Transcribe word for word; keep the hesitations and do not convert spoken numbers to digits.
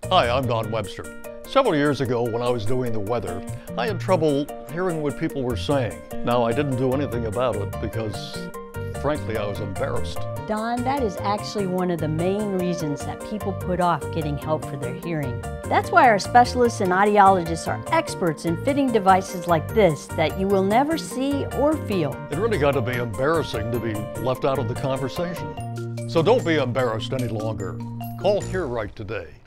Hi, I'm Don Webster. Several years ago when I was doing the weather, I had trouble hearing what people were saying. Now, I didn't do anything about it because, frankly, I was embarrassed. Don, that is actually one of the main reasons that people put off getting help for their hearing. That's why our specialists and audiologists are experts in fitting devices like this that you will never see or feel. It really got to be embarrassing to be left out of the conversation. So don't be embarrassed any longer. Call HEARWRIGHT today.